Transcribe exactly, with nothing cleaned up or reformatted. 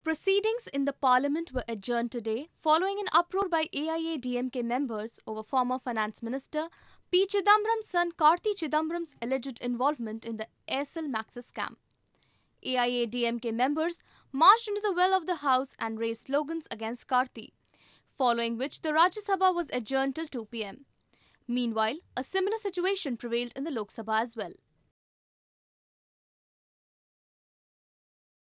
Proceedings in the parliament were adjourned today following an uproar by A I A D M K members over former finance minister P Chidambaram's son Karti Chidambaram's alleged involvement in the Aircel-Maxis scam. A I A D M K members marched into the well of the house and raised slogans against Karti, following which the Rajya Sabha was adjourned till two p m. Meanwhile, a similar situation prevailed in the Lok Sabha as well.